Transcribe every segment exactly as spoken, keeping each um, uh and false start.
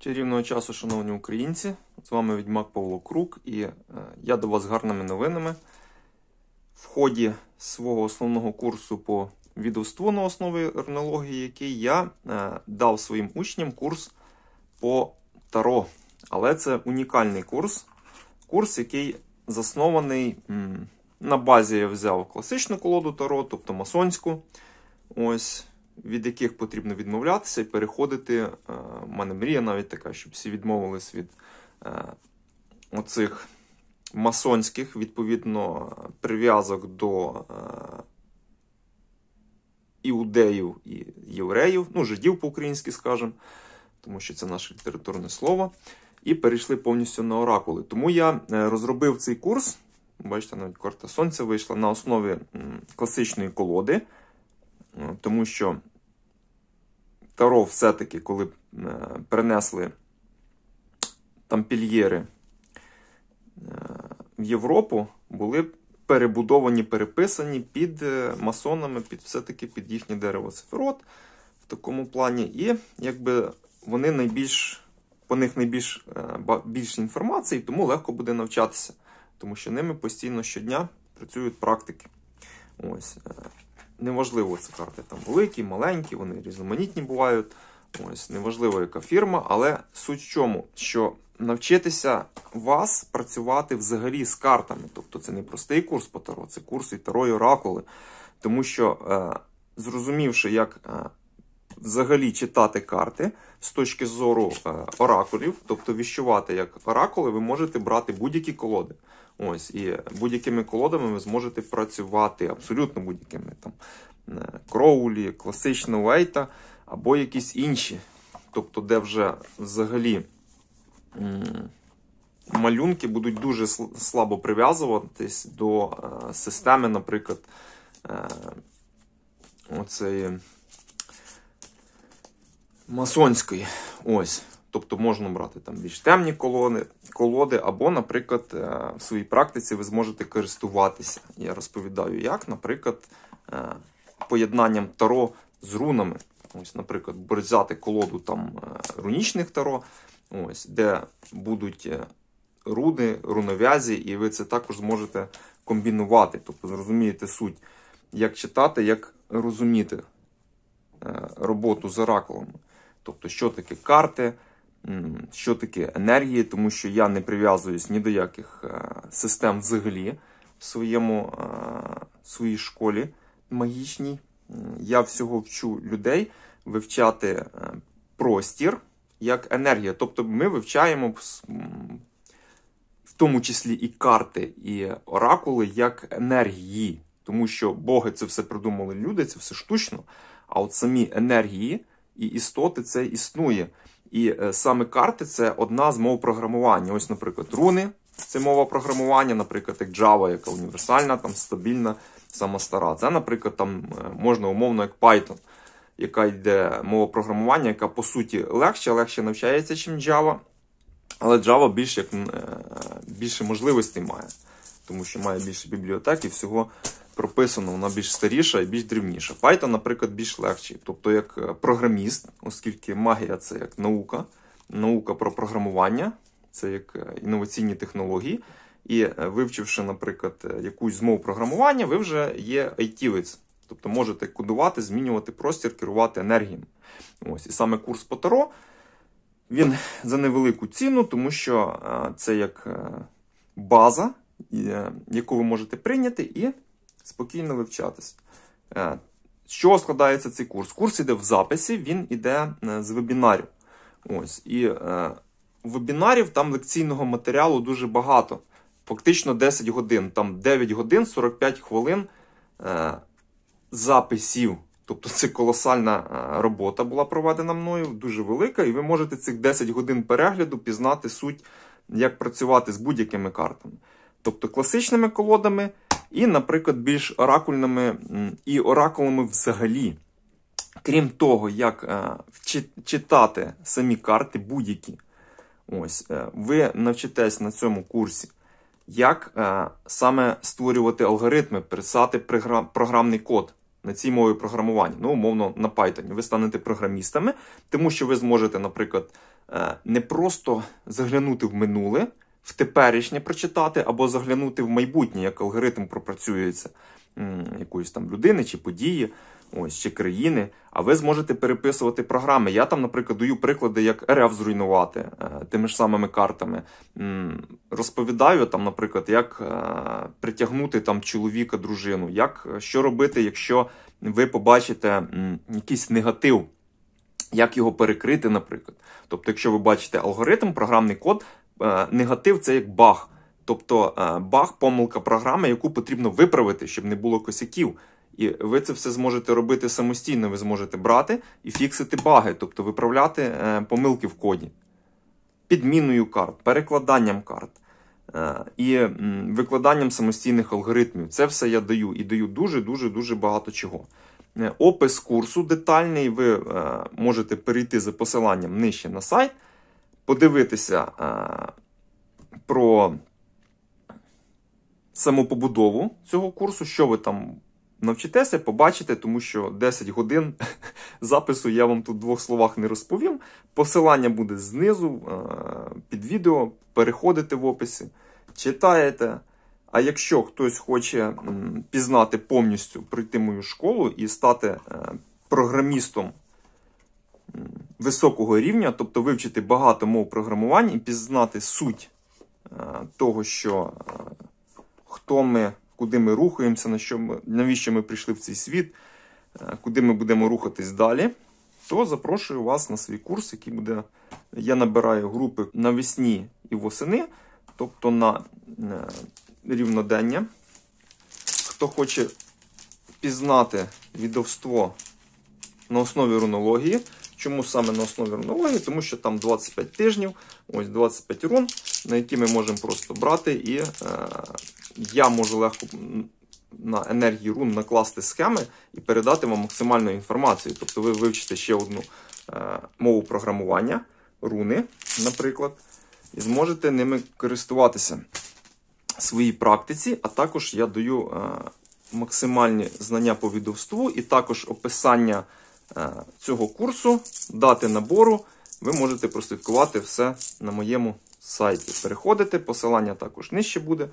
Чарівного часу, шановні українці, з вами відьмак Павло Крук, і е, я до вас з гарними новинами. В ході свого основного курсу по відьмству на основі орнології, який я е, дав своїм учням курс по Таро. Але це унікальний курс, курс, який заснований м, на базі я взяв класичну колоду Таро, тобто масонську, ось, від яких потрібно відмовлятися і переходити. У мене мрія навіть така, щоб всі відмовились від е, оцих масонських, відповідно, прив'язок до е, іудеїв і євреїв, ну, жидів по-українськи скажемо, тому що це наше літературне слово, і перейшли повністю на оракули. Тому я е, розробив цей курс, бачите, навіть карта Сонця вийшла, на основі м, класичної колоди, е, тому що Таро все-таки, коли е, принесли тамплієри е, в Європу, були перебудовані, переписані під е, масонами, під все-таки під їхнє дерево Сефірот в такому плані. І якби вони найбільш, по них найбільш е, більше інформації, тому легко буде навчатися, тому що ними постійно щодня працюють практики. Ось. Е, Неважливо, це карти там великі, маленькі, вони різноманітні бувають. Ось, неважливо, яка фірма, але суть в чому, що навчитися вас працювати взагалі з картами. Тобто це не простий курс по Таро, це курс і Таро, і оракули. Тому що, е, зрозумівши, як е, взагалі читати карти з точки зору е, оракулів, тобто віщувати як оракули, ви можете брати будь-які колоди. Ось, і будь-якими колодами ви зможете працювати, абсолютно будь-якими. Там Кроулі, класична Уейта, або якісь інші. Тобто, де вже взагалі м малюнки будуть дуже слабо прив'язуватись до е системи, наприклад, е оцеї масонської. Ось. Тобто можна брати там більш темні колоди, колоди, або, наприклад, в своїй практиці ви зможете користуватися. Я розповідаю, як, наприклад, поєднанням Таро з рунами. Ось, наприклад, взяти колоду там рунічних Таро, ось, де будуть руни, рунов'язі, і ви це також зможете комбінувати. Тобто зрозумієте суть, як читати, як розуміти роботу з оракулами. Тобто, що таке карти, що таке енергії, тому що я не прив'язуюсь ні до яких систем взагалі в своєму, в своїй школі магічній. Я всього вчу людей вивчати простір як енергія. Тобто ми вивчаємо в тому числі і карти, і оракули як енергії. Тому що боги це все придумали люди, це все штучно, а от самі енергії і істоти це існує. І е, саме карти – це одна з мов програмування. Ось, наприклад, руни – це мова програмування, наприклад, як Java, яка універсальна, там, стабільна, сама стара. Це, наприклад, там можна умовно як Python, яка йде мова програмування, яка, по суті, легше, легше навчається, ніж Java. Але Java більше, як, е, більше можливостей має, тому що має більше бібліотек і всього прописано, вона більш старіша і більш древніша. Python, наприклад, більш легший. Тобто, як програміст, оскільки магія – це як наука, наука про програмування, це як інноваційні технології. І вивчивши, наприклад, якусь з мов програмування, ви вже є айтівець. Тобто, можете кодувати, змінювати простір, керувати енергіями. Ось. І саме курс по Таро, він за невелику ціну, тому що це як база, яку ви можете прийняти і спокійно вивчатися. З чого складається цей курс? Курс іде в записі, він іде з вебінарів. Ось. І е, вебінарів там лекційного матеріалу дуже багато. Фактично десять годин. Там дев'ять годин, сорок п'ять хвилин е, записів. Тобто це колосальна робота була проведена мною, дуже велика. І ви можете цих десять годин перегляду пізнати суть, як працювати з будь-якими картами. Тобто класичними колодами, і, наприклад, більш оракульними і оракулами взагалі. Крім того, як е, читати самі карти будь-які, ось, е, ви навчитесь на цьому курсі, як е, саме створювати алгоритми, писати програмний код на цій мові програмування, ну, умовно, на Python. Ви станете програмістами, тому що ви зможете, наприклад, не просто заглянути в минуле, в теперішнє прочитати, або заглянути в майбутнє, як алгоритм пропрацюється якоїсь там людини чи події, ось, чи країни, а ви зможете переписувати програми. Я там, наприклад, даю приклади, як ер еф зруйнувати е, тими ж самими картами. М, розповідаю, там, наприклад, як е, притягнути там чоловіка, дружину, як, що робити, якщо ви побачите м, якийсь негатив, як його перекрити, наприклад. Тобто, якщо ви бачите алгоритм, програмний код, е, негатив – це як баг. Тобто, е, баг – помилка програми, яку потрібно виправити, щоб не було косяків. І ви це все зможете робити самостійно, ви зможете брати і фіксити баги, тобто виправляти е, помилки в коді. Підміною карт, перекладанням карт е, і м, викладанням самостійних алгоритмів. Це все я даю і даю дуже-дуже-дуже багато чого. Е, опис курсу детальний, ви е, можете перейти за посиланням нижче на сайт, подивитися е, про саму побудову цього курсу, що ви там навчитеся, побачите, тому що десять годин запису я вам тут в двох словах не розповім. Посилання буде знизу, під відео, переходите в описі, читаєте. А якщо хтось хоче пізнати повністю, пройти мою школу і стати програмістом високого рівня, тобто вивчити багато мов програмування і пізнати суть того, що хто ми, куди ми рухаємося, на що ми, навіщо ми прийшли в цей світ, куди ми будемо рухатись далі, то запрошую вас на свій курс, який буде, я набираю групи навесні і восени, тобто на рівнодення. Хто хоче пізнати відовство на основі рунології. Чому саме на основі рунології? Тому що там двадцять п'ять тижнів, ось двадцять п'ять рун, на які ми можемо просто брати, і е, я можу легко на енергії рун накласти схеми і передати вам максимальну інформацію. Тобто ви вивчите ще одну е, мову програмування, руни, наприклад, і зможете ними користуватися в своїй практиці, а також я даю е, максимальні знання по відовству і також описання цього курсу, дати набору, ви можете прослідкувати все на моєму сайті. Переходите, посилання також нижче буде.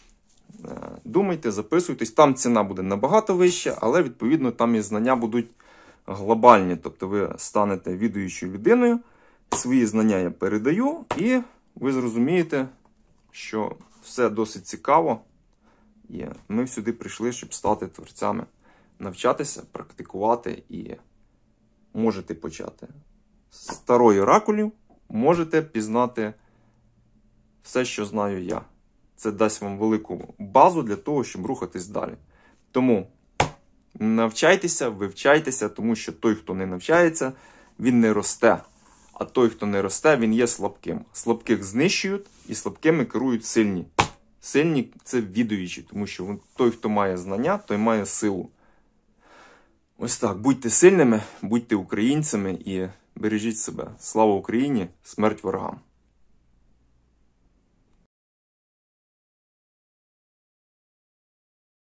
Думайте, записуйтесь. Там ціна буде набагато вища, але, відповідно, там і знання будуть глобальні. Тобто ви станете відуючою людиною, свої знання я передаю, і ви зрозумієте, що все досить цікаво. І ми сюди прийшли, щоб стати творцями, навчатися, практикувати і можете почати з старої оракулів, можете пізнати все, що знаю я. Це дасть вам велику базу для того, щоб рухатись далі. Тому навчайтеся, вивчайтеся, тому що той, хто не навчається, він не росте. А той, хто не росте, він є слабким. Слабких знищують і слабкими керують сильні. Сильні – це відуючі, тому що той, хто має знання, той має силу. Ось так, будьте сильними, будьте українцями і бережіть себе. Слава Україні, смерть ворогам!